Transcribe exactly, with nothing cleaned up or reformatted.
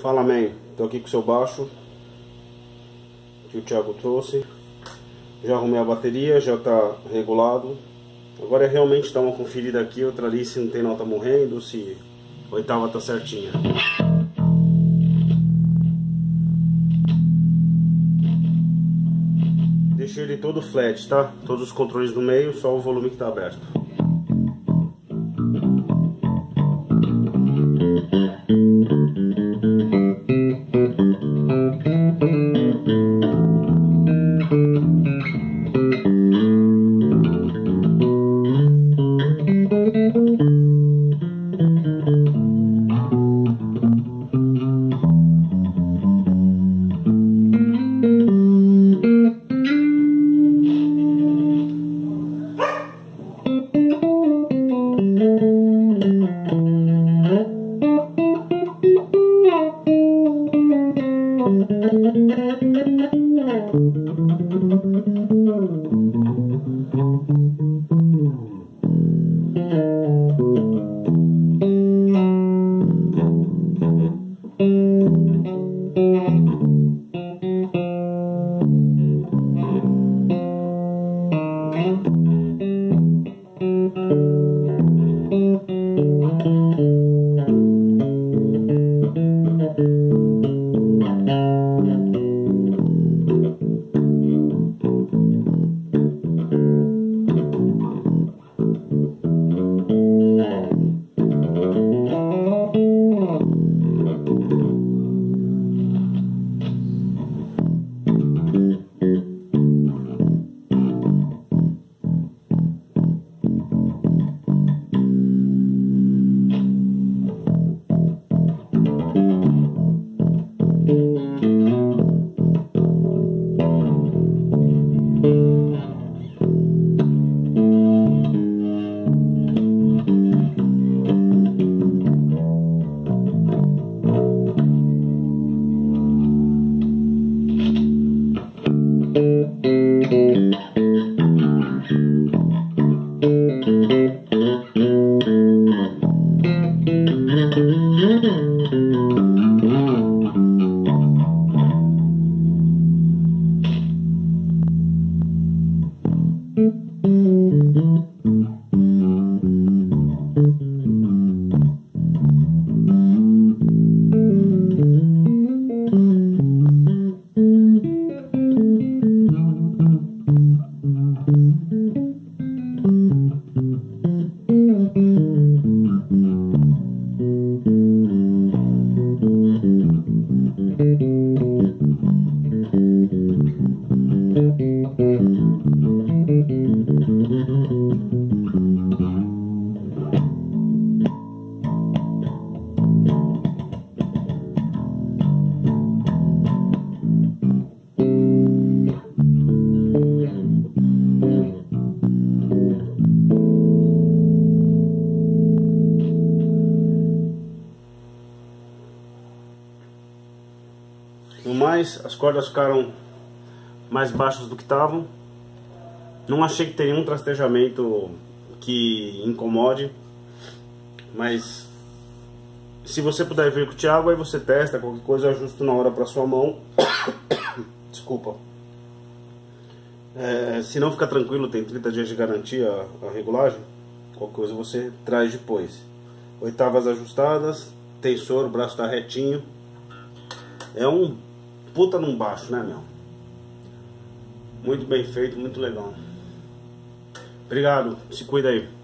Fala, man. Tô aqui com o seu baixo que o Thiago trouxe. Já arrumei a bateria, já tá regulado. Agora é realmente dar uma conferida aqui, outra ali, se não tem nota morrendo, se a oitava tá certinha. Deixei ele todo flat, tá? Todos os controles no meio, só o volume que tá aberto. No mais, as cordas ficaram mais baixas do que estavam. Não achei que teria um trastejamento que incomode, mas se você puder vir com o Thiago, aí você testa, qualquer coisa eu ajusto na hora para sua mão. Desculpa. É, se não, fica tranquilo, tem trinta dias de garantia a, a regulagem. Qualquer coisa você traz depois. Oitavas ajustadas, tensor, o braço tá retinho. É um puta num baixo, né, meu? Muito bem feito, muito legal. Obrigado, se cuida aí.